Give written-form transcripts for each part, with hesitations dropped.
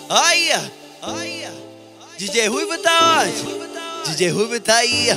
Aí, DJ Ruivo tá onde? DJ Ruivo tá aí.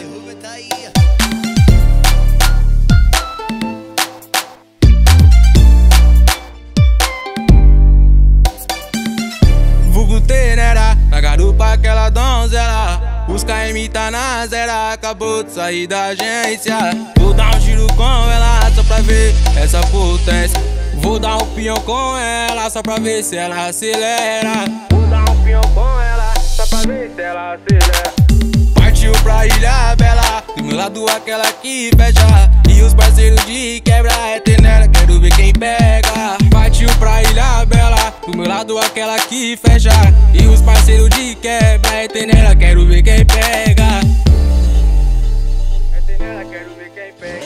Vulgo Tenerá, na garupa aquela donzela. Os KM tá na zera, acabou de sair da agência. Vou dar um giro com ela só pra ver essa potência. Vou dar um pinhão com ela só pra ver se ela acelera. Vou dar um pinhão com ela só pra ver se ela acelera. Partiu pra Ilha Bela, do meu lado aquela que fecha. E os parceiros de quebra é tenera, quero ver quem pega. Partiu pra Ilha Bela, do meu lado aquela que fecha. E os parceiros de quebra é tenera, quero ver quem pega. É tenera, quero ver quem pega.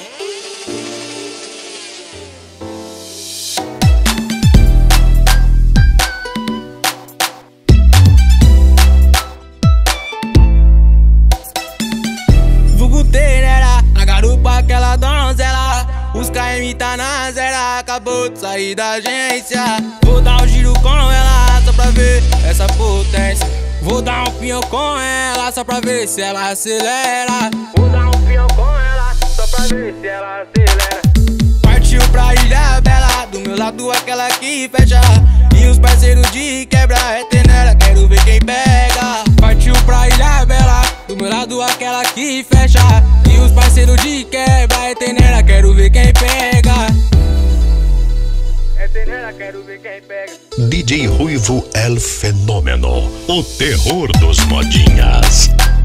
Na garupa aquela donzela. Os KM tá na zera, acabou de sair da agência. Vou dar um giro com ela só pra ver essa potência. Vou dar um pinhão com ela só pra ver se ela acelera. Vou dar um pinhão com ela só pra ver se ela acelera. Partiu pra Ilha Bela, do meu lado aquela que fecha. E os parceiros de quebra é tenera, quero ver quem pega. Partiu pra Ilha Bela, do meu lado aquela que fecha. E os parceiros de quebra é tenera, quero ver quem pega. É tenera, quero ver quem pega. DJ Ruivo El Fenômeno, o terror dos modinhas.